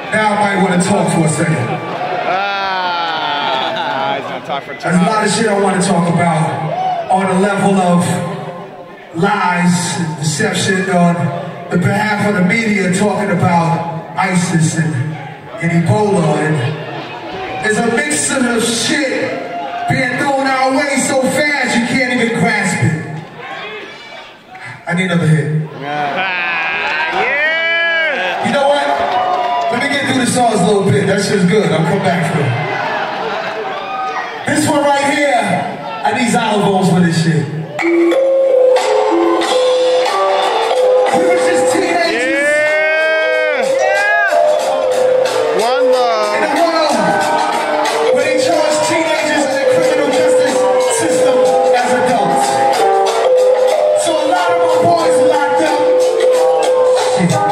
Now I might want to talk for a second. He's gonna talk for 2 There's a lot of shit I want to talk about on the level of lies and deception on the behalf of the media, talking about ISIS and Ebola, and there's a mixture of shit being thrown our way so fast you can't even grasp it. I need another hit. Yeah! You know what? Let me get through the songs a little bit. That shit's good. I'll come back for it. This one right here, I need xylophones for this shit. We were just teenagers. Yeah! One love. In a world where they charge teenagers in the criminal justice system as adults. So a lot of my boys are locked up. Shit.